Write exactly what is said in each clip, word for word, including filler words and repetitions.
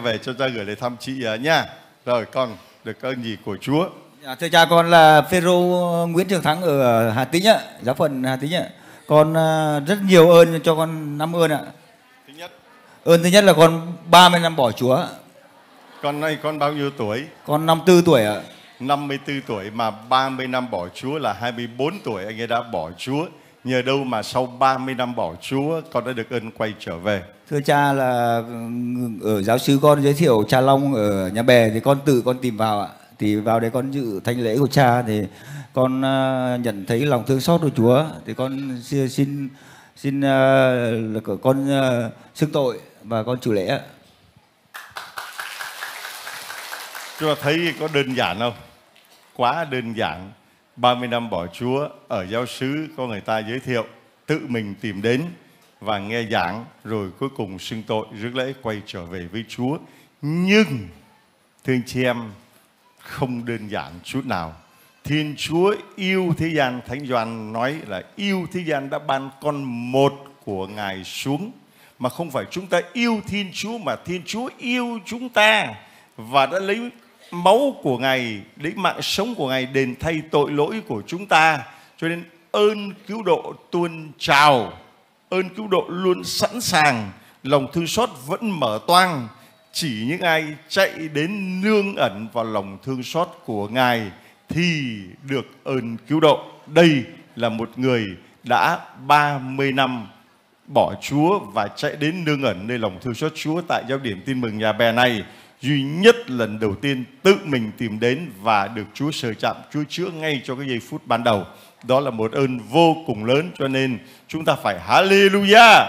về cho cha gửi lời thăm chị uh, nha. Rồi con được ơn gì của Chúa? Dạ, thưa cha, con là Phêrô Nguyễn Trường Thắng ở Hà Tĩnh ạ, giáo phận Hà Tĩnh ạ. Con uh, rất nhiều ơn cho con năm ơn ạ. Thứ nhất. Ơn thứ nhất là con ba mươi năm bỏ Chúa. Con nay con bao nhiêu tuổi? Con năm mươi tư tuổi ạ. năm mươi tư tuổi mà ba mươi năm bỏ Chúa là hai mươi bốn tuổi anh ấy đã bỏ Chúa. Nhờ đâu mà sau ba mươi năm bỏ Chúa con đã được ơn quay trở về? Thưa cha, là ở giáo sứ con giới thiệu cha Long ở Nhà Bè thì con tự con tìm vào ạ. Thì vào đấy con dự thánh lễ của cha thì con uh, nhận thấy lòng thương xót của Chúa, thì con xin xin, xin uh, con uh, xưng tội và con chủ lễ ạ. Chúng ta thấy có đơn giản không? Quá đơn giản. ba mươi năm bỏ Chúa, ở giáo xứ có người ta giới thiệu, tự mình tìm đến và nghe giảng, rồi cuối cùng xưng tội, rước lễ quay trở về với Chúa. Nhưng thưa anh chị em, không đơn giản chút nào. Thiên Chúa yêu thế gian, Thánh Gioan nói là yêu thế gian đã ban con một của Ngài xuống. Mà không phải chúng ta yêu Thiên Chúa, mà Thiên Chúa yêu chúng ta và đã lấy máu của Ngài, lấy mạng sống của Ngài đền thay tội lỗi của chúng ta. Cho nên ơn cứu độ tuôn trào, ơn cứu độ luôn sẵn sàng, lòng thương xót vẫn mở toang. Chỉ những ai chạy đến nương ẩn vào lòng thương xót của Ngài thì được ơn cứu độ. Đây là một người đã ba mươi năm bỏ Chúa và chạy đến nương ẩn nơi lòng thương xót Chúa tại giáo điểm Tin Mừng Nhà Bè này. Duy nhất lần đầu tiên tự mình tìm đến và được Chúa sờ chạm, Chúa chữa ngay cho cái giây phút ban đầu. Đó là một ơn vô cùng lớn, cho nên chúng ta phải Hallelujah.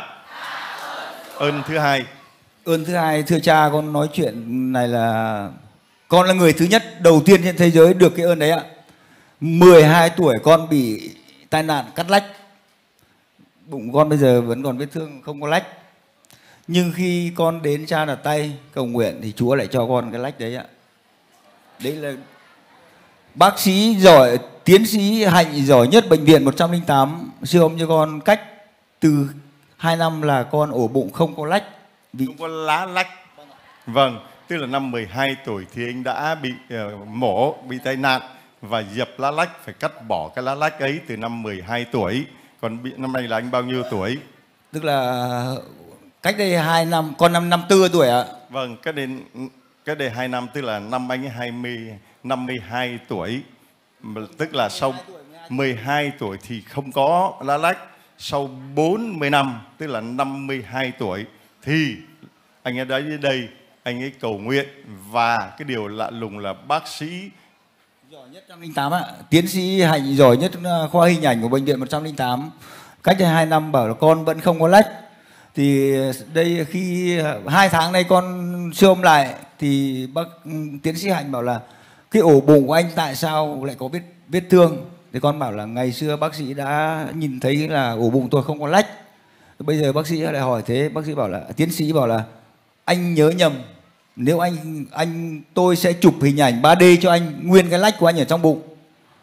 Ơn thứ hai. Ơn thứ hai, thưa cha, con nói chuyện này là con là người thứ nhất đầu tiên trên thế giới được cái ơn đấy ạ. mười hai tuổi con bị tai nạn cắt lách. Bụng con bây giờ vẫn còn vết thương, không có lách. Nhưng khi con đến cha đặt tay cầu nguyện thì Chúa lại cho con cái lách đấy ạ. Đấy là bác sĩ giỏi, tiến sĩ Hạnh giỏi nhất bệnh viện một không tám siêu âm cho con cách từ hai năm là con ổ bụng không có lách. Vì... không có lá lách. Vâng, tức là năm mười hai tuổi thì anh đã bị uh, mổ, bị tai nạn và dập lá lách, phải cắt bỏ cái lá lách ấy từ năm mười hai tuổi. Còn bị, năm nay là anh bao nhiêu tuổi? Tức là cách đây hai năm, con năm năm tư tuổi ạ. Vâng, cách đây, cách đây hai năm, tức là năm anh ấy hai mươi, năm mươi hai tuổi. Tức là sau mười hai tuổi thì không có lá lách. Sau bốn mươi năm, tức là năm mươi hai tuổi, thì anh ấy đến đây, anh ấy cầu nguyện. Và cái điều lạ lùng là bác sĩ giỏi nhất một không tám ạ, tiến sĩ Hạnh giỏi nhất khoa hình ảnh của bệnh viện một không tám, cách đây hai năm bảo là con vẫn không có lách. Thì đây khi hai tháng nay con siêu âm lại thì bác tiến sĩ Hạnh bảo là cái ổ bụng của anh tại sao lại có vết vết thương. Thì con bảo là ngày xưa bác sĩ đã nhìn thấy là ổ bụng tôi không có lách. Bây giờ bác sĩ lại hỏi thế, bác sĩ bảo là tiến sĩ bảo là anh nhớ nhầm, nếu anh anh tôi sẽ chụp hình ảnh ba D cho anh nguyên cái lách của anh ở trong bụng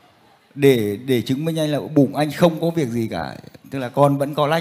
để để chứng minh anh là bụng anh không có việc gì cả, tức là con vẫn có lách.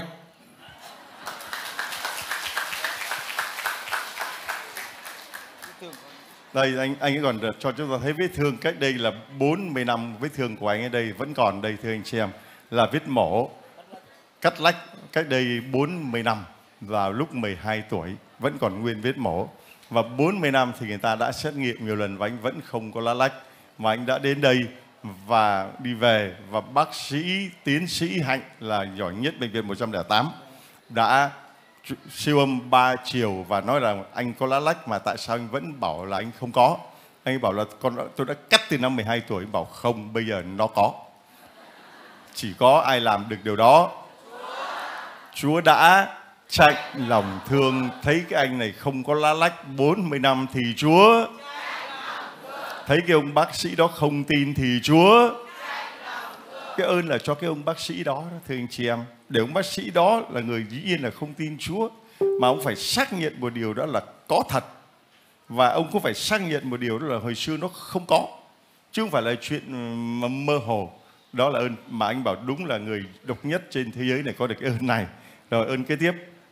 Đây anh anh ấy còn cho chúng ta thấy vết thương cách đây là bốn mươi năm, vết thương của anh ở đây vẫn còn đây thưa anh chị em, là vết mổ cắt lách cách đây bốn mươi năm vào lúc mười hai tuổi vẫn còn nguyên vết mổ. Và bốn mươi năm thì người ta đã xét nghiệm nhiều lần và anh vẫn không có lá lách. Mà anh đã đến đây và đi về, và bác sĩ tiến sĩ Hạnh là giỏi nhất bệnh viện một không tám đã siêu âm ba chiều và nói rằng anh có lá lách mà tại sao anh vẫn bảo là anh không có. Anh ấy bảo là con tôi đã cắt từ năm mười hai tuổi. Bảo không, bây giờ nó có. Chỉ có ai làm được điều đó? Chúa đã chạy lòng thương, thấy cái anh này không có lá lách bốn mươi năm thì Chúa thấy cái ông bác sĩ đó không tin thì Chúa cái ơn là cho cái ông bác sĩ đó, thưa anh chị em. Để ông bác sĩ đó là người dĩ nhiên là không tin Chúa, mà ông phải xác nhận một điều đó là có thật. Và ông cũng phải xác nhận một điều đó là hồi xưa nó không có, chứ không phải là chuyện mà mơ hồ. Đó là ơn mà anh bảo đúng là người độc nhất trên thế giới này có được cái ơn này. Rồi ơn kế tiếp.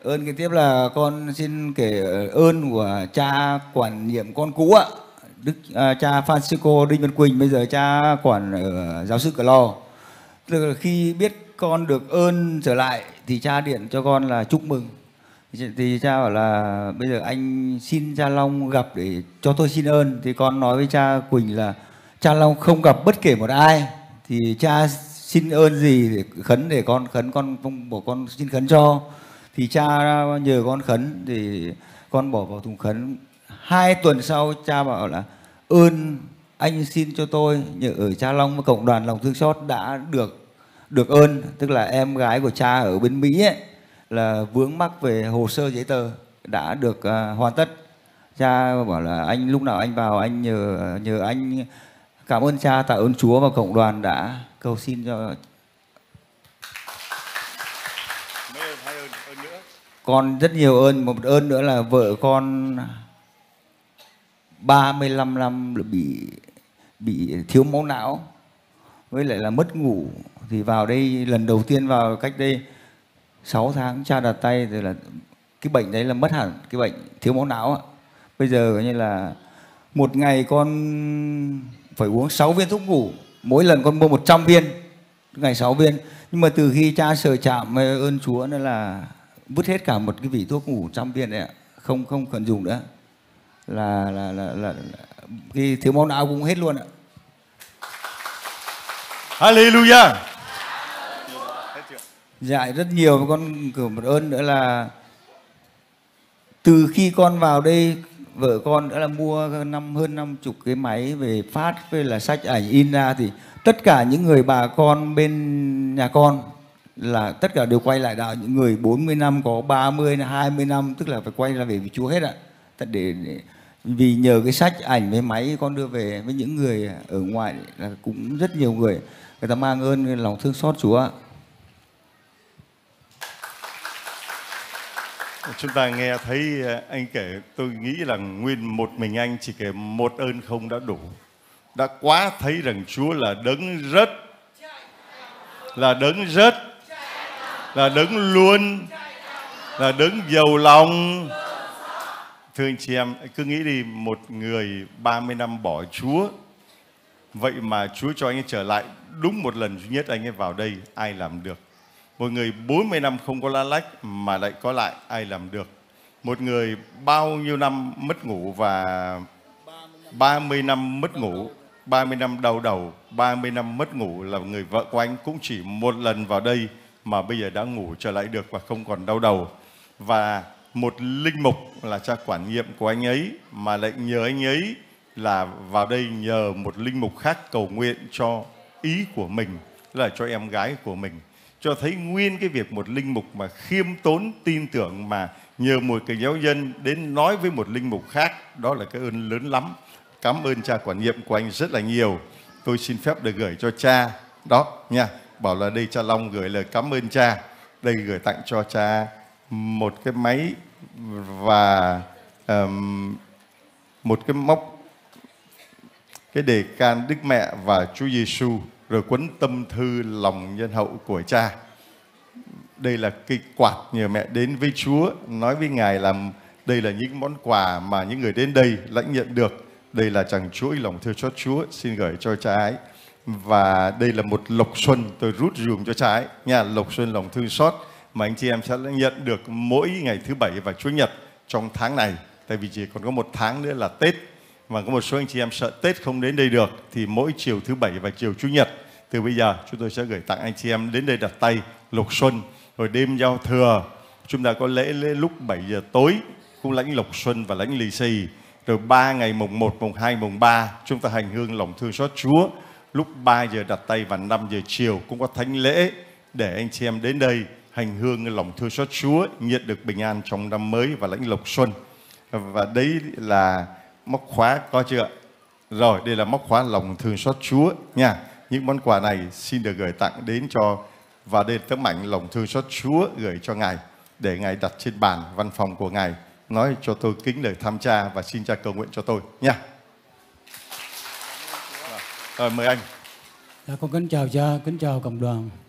Ơn kế tiếp là con xin kể ơn của cha quản nhiệm con cũ ạ, Đức à, cha Francisco Đinh Văn Quỳnh, bây giờ cha quản ở giáo sư Cửa Lò. Tức là khi biết con được ơn trở lại thì cha điện cho con là chúc mừng. Thì cha bảo là bây giờ anh xin cha Long gặp để cho tôi xin ơn. Thì con nói với cha Quỳnh là cha Long không gặp bất kể một ai, thì cha xin ơn gì để khấn, để con khấn, con con bỏ con xin khấn cho. Thì cha nhờ con khấn thì con bỏ vào thùng khấn. Hai tuần sau cha bảo là ơn anh xin cho tôi nhờ ở Cha Long và cộng đoàn lòng thương xót đã được được ơn, tức là em gái của cha ở bên Mỹ ấy, là vướng mắc về hồ sơ giấy tờ đã được uh, hoàn tất. Cha bảo là anh lúc nào anh vào anh nhờ nhờ anh cảm ơn cha, tạ ơn Chúa và cộng đoàn đã cầu xin cho. Con rất nhiều ơn, một ơn nữa là vợ con ba mươi lăm năm bị bị thiếu máu não với lại là mất ngủ, thì vào đây lần đầu tiên vào cách đây sáu tháng cha đặt tay rồi là cái bệnh đấy là mất hẳn cái bệnh thiếu máu não. Bây giờ coi như là một ngày con phải uống sáu viên thuốc ngủ, mỗi lần con mua một trăm viên, ngày sáu viên. Nhưng mà từ khi cha sờ chạm ơn Chúa nên là vứt hết cả một cái vỉ thuốc ngủ trăm viên đấy ạ, không không cần dùng nữa, là là là, là, là cái thiếu máu não cũng hết luôn ạ. Hallelujah. Dạ rất nhiều. Con cử một ơn nữa là từ khi con vào đây, vợ con đã là mua năm hơn năm chục cái máy về phát với là sách ảnh in ra, thì tất cả những người bà con bên nhà con là tất cả đều quay lại đạo. Những người bốn mươi năm, có ba mươi, hai mươi năm, tức là phải quay ra về với Chúa hết ạ. Để, để vì nhờ cái sách ảnh với máy con đưa về với những người ở ngoài là cũng rất nhiều người, người ta mang ơn lòng thương xót Chúa. Chúng ta nghe thấy anh kể, tôi nghĩ là nguyên một mình anh chỉ kể một ơn không đã đủ. Đã quá thấy rằng Chúa là đấng rất, là đấng rất, là đấng luôn, là đấng giàu lòng. Thưa anh chị em, cứ nghĩ đi, một người ba mươi năm bỏ Chúa, vậy mà Chúa cho anh ấy trở lại đúng một lần duy nhất anh ấy vào đây, ai làm được? Một người bốn mươi năm không có lá lách mà lại có lại, ai làm được? Một người bao nhiêu năm mất ngủ và ba mươi năm mất ngủ, ba mươi năm đau đầu, ba mươi năm mất ngủ, là người vợ của anh cũng chỉ một lần vào đây mà bây giờ đã ngủ trở lại được và không còn đau đầu. Và một linh mục là cha quản nhiệm của anh ấy mà lại nhờ anh ấy là vào đây nhờ một linh mục khác cầu nguyện cho ý của mình, là cho em gái của mình. Cho thấy nguyên cái việc một linh mục mà khiêm tốn tin tưởng mà nhờ một cái giáo dân đến nói với một linh mục khác, đó là cái ơn lớn lắm. Cảm ơn cha quản nhiệm của anh rất là nhiều. Tôi xin phép được gửi cho cha đó nha. Bảo là đây cha Long gửi lời cảm ơn cha. Đây gửi tặng cho cha một cái máy và um, một cái móc, cái đề can Đức Mẹ và Chúa Giêsu, rồi cuốn tâm thư lòng nhân hậu của cha. Đây là cái quạt nhờ mẹ đến với Chúa, nói với Ngài là đây là những món quà mà những người đến đây lãnh nhận được. Đây là chàng chuỗi lòng thương xót Chúa, xin gửi cho cha ấy. Và đây là một lộc xuân tôi rút dùm cho cha ấy nha, lộc xuân lòng thương xót mà anh chị em sẽ nhận được mỗi ngày thứ Bảy và Chủ nhật trong tháng này. Tại vì chỉ còn có một tháng nữa là Tết, mà có một số anh chị em sợ Tết không đến đây được, thì mỗi chiều thứ Bảy và chiều Chủ nhật từ bây giờ chúng tôi sẽ gửi tặng anh chị em đến đây đặt tay lộc xuân. Rồi đêm giao thừa chúng ta có lễ, lễ lúc bảy giờ tối cũng lãnh lộc xuân và lãnh lì xì. Rồi ba ngày mùng một, mùng hai, mùng ba chúng ta hành hương lòng thương xót Chúa. Lúc ba giờ đặt tay và năm giờ chiều cũng có thánh lễ để anh chị em đến đây hành hương lòng thương xót Chúa, nhận được bình an trong năm mới và lãnh lộc xuân. Và đấy là móc khóa, có chưa? Rồi, đây là móc khóa lòng thương xót Chúa nha. Những món quà này xin được gửi tặng đến cho, và đây là tấm ảnh lòng thương xót Chúa gửi cho Ngài, để Ngài đặt trên bàn văn phòng của Ngài. Nói cho tôi kính lời thăm cha và xin cha cầu nguyện cho tôi nha. Rồi, mời anh. Dạ, con kính chào cha, kính chào cộng đoàn.